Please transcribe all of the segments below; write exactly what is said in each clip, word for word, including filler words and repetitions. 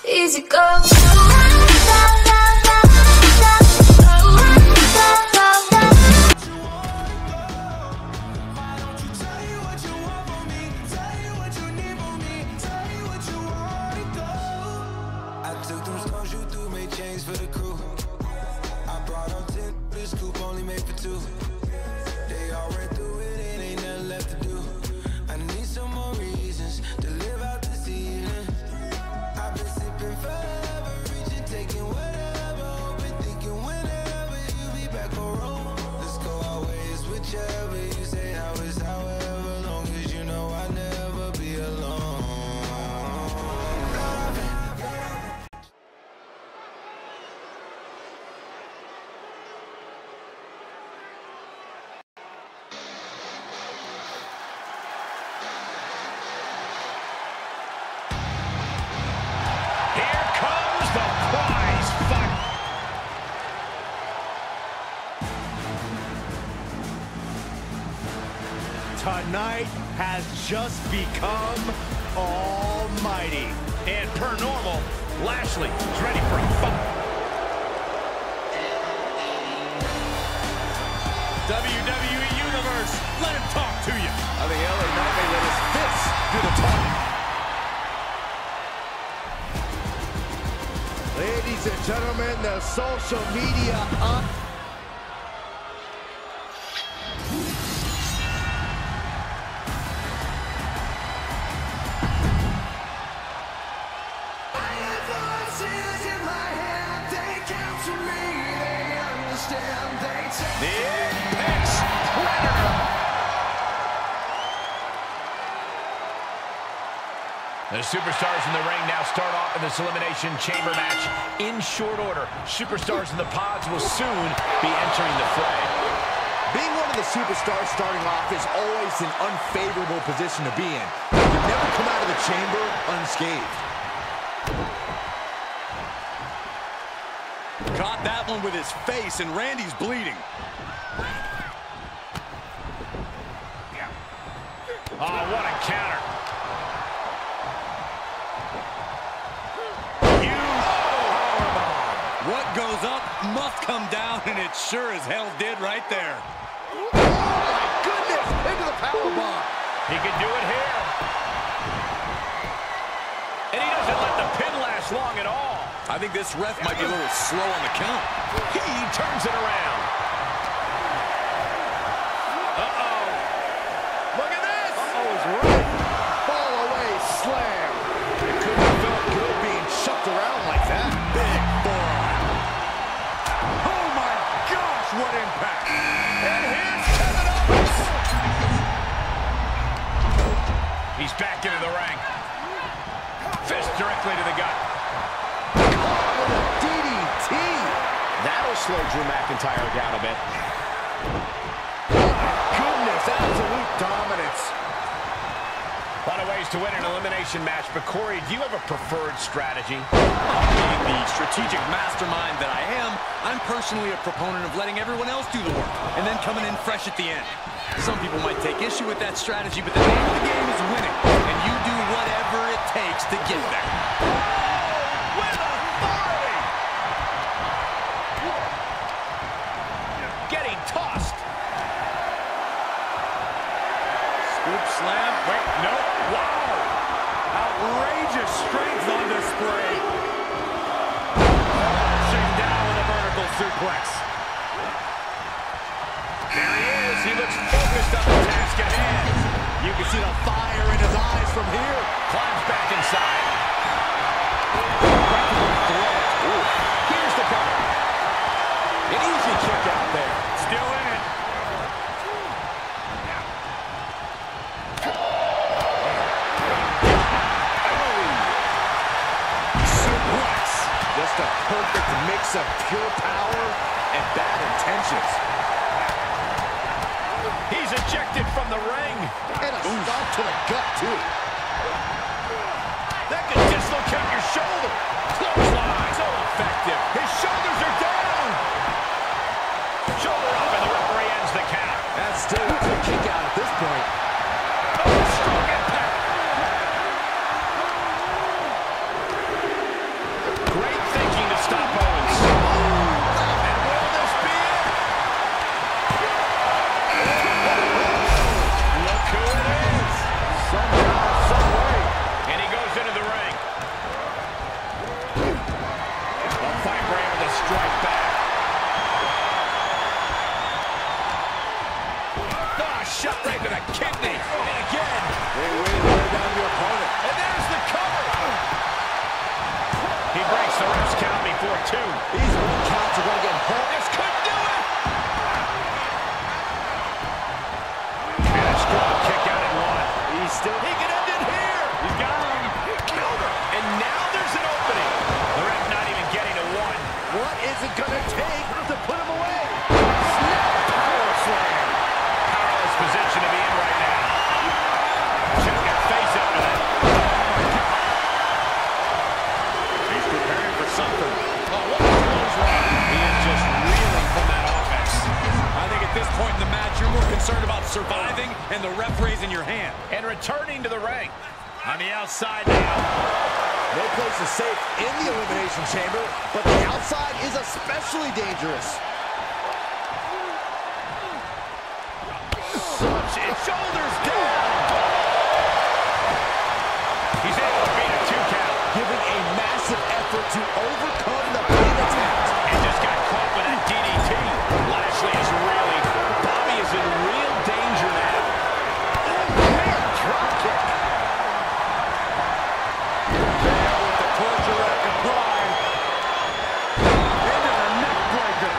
easy go. Tonight has just become almighty. And per normal, Lashley is ready for a fight. W W E Universe, let him talk to you. I think L A Knight may let his fists do the talking. Ladies and gentlemen, the social media up. The superstars in the ring now start off in this Elimination Chamber match in short order. Superstars in the pods will soon be entering the fray. Being one of the superstars starting off is always an unfavorable position to be in. You never come out of the chamber unscathed. Caught that one with his face, and Randy's bleeding. Oh, what a counter. What goes up must come down, and it sure as hell did right there. Oh, my goodness! Into the powerbomb. He can do it here. And he doesn't let the pin last long at all. I think this ref might be a little slow on the count. He turns it around. Uh-oh. Look at this. Uh-oh is right. Fall away slam. It couldn't have felt good being chucked around like that. Big boy. Oh, my gosh, what impact. And here's Kevin Owens. He's back into the ring. Fist directly to the gut. With a D D T. That'll slow Drew McIntyre down a bit. Goodness, absolute dominance. A lot of ways to win an elimination match, but Corey, do you have a preferred strategy? Being the strategic mastermind that I am, I'm personally a proponent of letting everyone else do the work and then coming in fresh at the end. Some people might take issue with that strategy, but the name of the game is winning, and you do whatever it takes to get there. With authority! Getting tossed. Scoop slam. Wait, no. Wow. Outrageous strength on display. Launching down with a vertical suplex. There he is. He looks focused on the task at hand. You can see the fire in his eyes from here. Climbs back inside. Ooh. Here's the cover. An easy kick out there. Still in it. Suplex. Just a perfect mix of pure power and bad intentions. He's ejected from the ring. And a stomp to the gut, too. That could dislocate your shoulder. Clothesline. So effective. His shoulders are down. Shoulder up, and the referee ends the count. That's still a good kick out at this point. Oh, strong impact. the ref's count before two. These one counts are going to get home. This could do it! And a strong kick out at one. He's still... He can end it here! He's got him. Counter. And now there's an opening. The ref not even getting to one. What is it going to take to put him away? Snap power slam. Powerless position to be in right now. Check your face after that. He's preparing for something. Oh, what was wrong? He is just reeling from that offense. I think at this point in the match, you're more concerned about surviving and the ref raising your hand. And returning to the ring. On the outside now. No place is safe in the Elimination Chamber, but the outside is especially dangerous. Such it shoulders down. He's able to beat a two count. Giving a massive effort to overcome the pain attempt. And just got caught with that D D T. Lashley is really, Bobby is in real danger now. Man, drop kick. Torture rack applied. Into the neck breaker.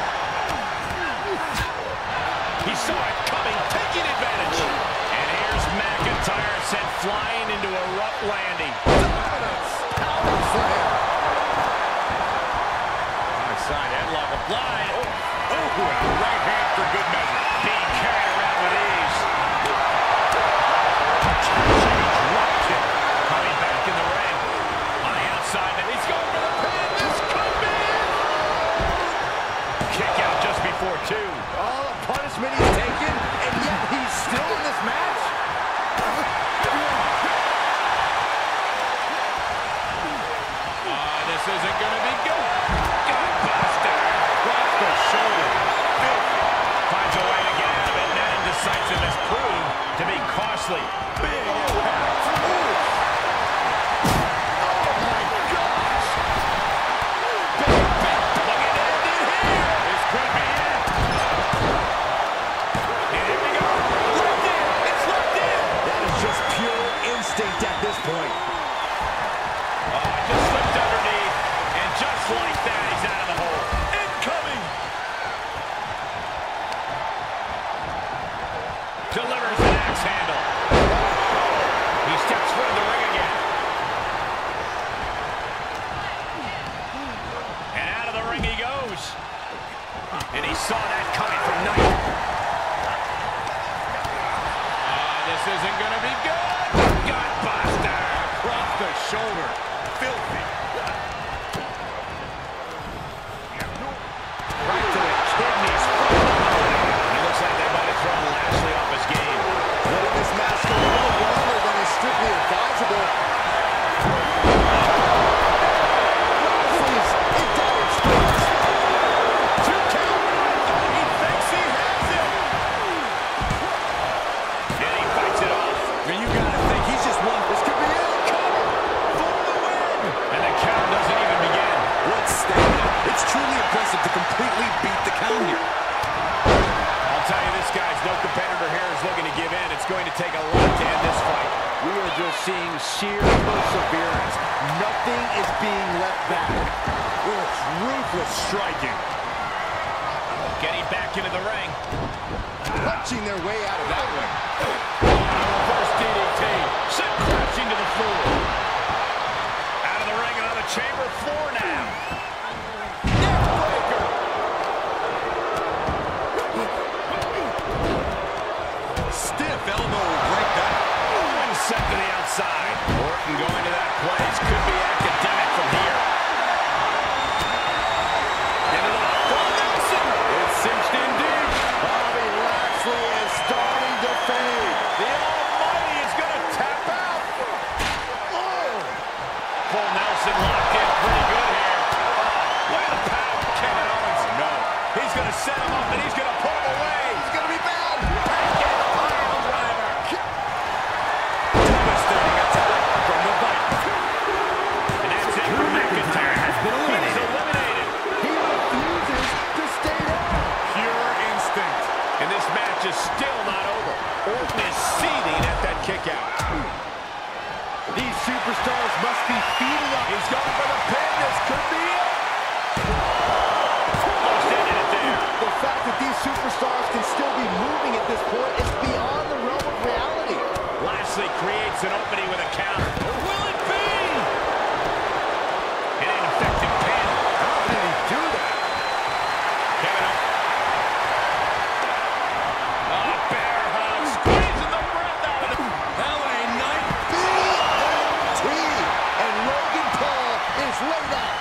He saw it coming, taking advantage. And here's McIntyre sent flying into a rough landing. Dominance. Power slam. High side headlock applied. Oh, oh, a right hand for good measure. Being carried around with ease. Drop kick. Coming back in the ring. On the outside, and he's going for the pin. This could be it. Kick out just before two. All the punishment he's taken, and yet he's still in this match. Uh, this isn't going to be good. Gutbuster. Across the shoulder. Finds a way to get out of it. That indecisiveness proved to be costly. Big impact. At this point. Oh, just slipped underneath, and just like that, he's out of the hole. Incoming! Delivers an axe handle. He steps foot in the ring again. And out of the ring he goes. And he saw that coming from Knight. Uh, this isn't going to be good. Gutbuster across the shoulder. Filthy. Right to the kidneys. It looks like they might have thrown Lashley off his game. Letting this match go a little longer than is strictly advisable. Lashley's in dire straits. Two count. He thinks he has it. And he fights it off. I mean, you gotta think he's just one. This could be it. Cover for the win. And the count doesn't even begin. What stamina. It's truly impressive to completely beat the count here. I'll tell you, this guy's no competitor here is looking to give in. It's going to take a lot to end this fight. We are just seeing sheer perseverance. Nothing is being left back. Oh, it's ruthless striking. Getting back into the ring. Punching their way out of that one. Reverse D D T. Sent crashing to the floor. Out of the ring and on the chamber floor now. Neckbreaker. Stiff elbow will break that. One set to the outside. Orton going to that place. Could be academic from here. Into the full Nelson. It's cinched in deep. Bobby Lashley is starting to fade. The Almighty is going to tap out. Oh. Full Nelson locked in pretty good here. Look at the power of Kevin Owens. No. He's going to set him up and he's going to pull him away. It's going to be bad. Pile driver. Devastating attack from the Viper. And that's it for McIntyre. Has been eliminated. He's eliminated. He refuses to stay down. Pure instinct. And this match is still not over. Orton is seething at that kick out. These superstars must be feeding up. He's going for the pin. This could is laid out.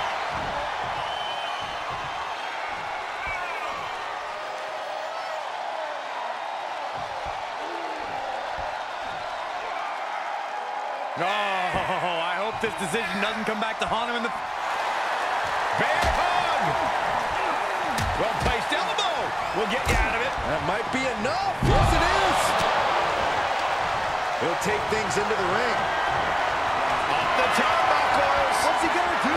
Oh, I hope this decision doesn't come back to haunt him in the... Bear hug! Well-placed elbow will get you out of it. That might be enough. Yes, it is. He'll take things into the ring. Off the turnbuckles. What's he gonna do?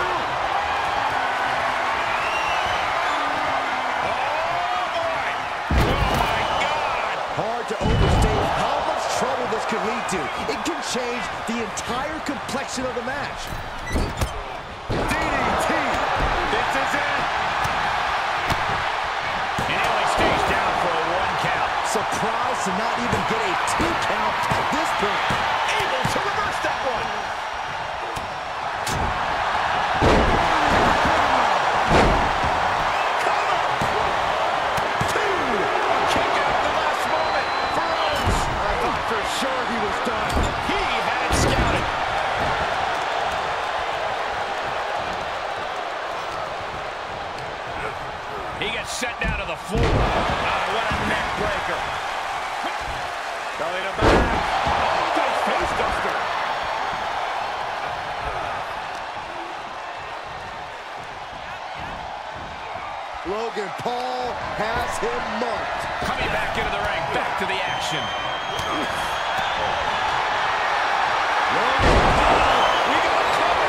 Oh, boy. Oh, my God. Hard to overstate how much trouble this could lead to. It can change the entire complexion of the match. D D T. This is it. And he only stays down for a one count. Surprised to not even get a two count at this point. Able to reverse that one. Come on. Two. A kick out at the last moment for Rhodes. I thought for sure he was done. He had it scouted. He gets set down to the floor. Ah, what a neck breaker. Belly to back. Oh, nice face duster. Logan Paul has him marked. Coming back into the ring. Back to the action. Logan Paul. We got it covered.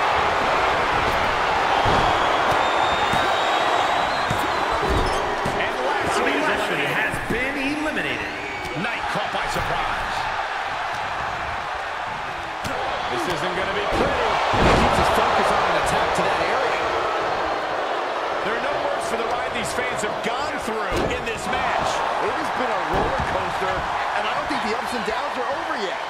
And Lashley is eliminated. has been eliminated. Knight caught by surprise. This isn't going to be pretty. He keeps his focus on an attack to that area. There are no words for the ride these fans have gone through in this match. It has been a roller coaster, and I don't think the ups and downs are over yet.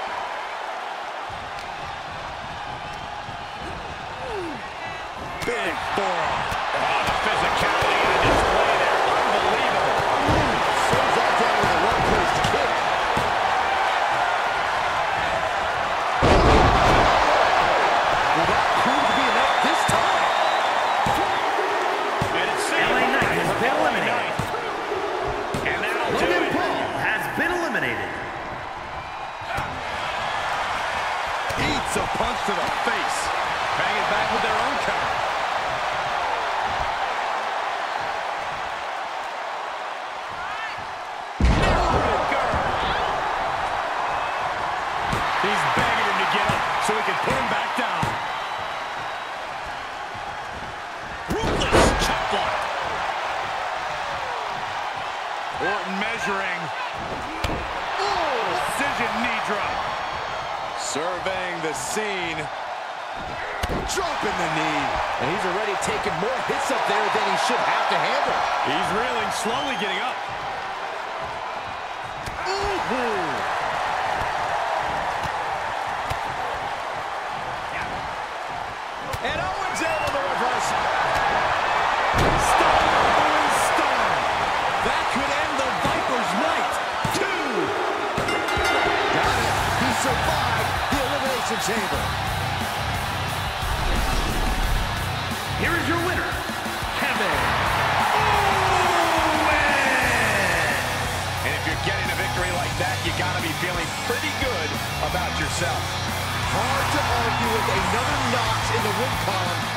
Big forearm. Oh, the physicality on display there. Unbelievable. Sends that down with a well-placed kick. Will that prove to be enough this time? And it's L A Knight has been eliminated. And that'll do Logan it. Paul has been eliminated. Eats a punch to the face. Bang it back with their own cover. He's begging him to get up so he can put him back down. Ruthless chop block. Orton measuring. Oh, precision knee drop. Surveying the scene. Dropping the knee. And he's already taken more hits up there than he should have to handle. He's reeling, slowly getting up. Ooh. And Owens able to reverse. Stun, Owens stun. That could end the Viper's night. Two. Got it. He survived the Elimination Chamber. Here is your winner, Kevin Owens. And if you're getting a victory like that, you got to be feeling pretty good about yourself. Hard to argue with another notch in the win column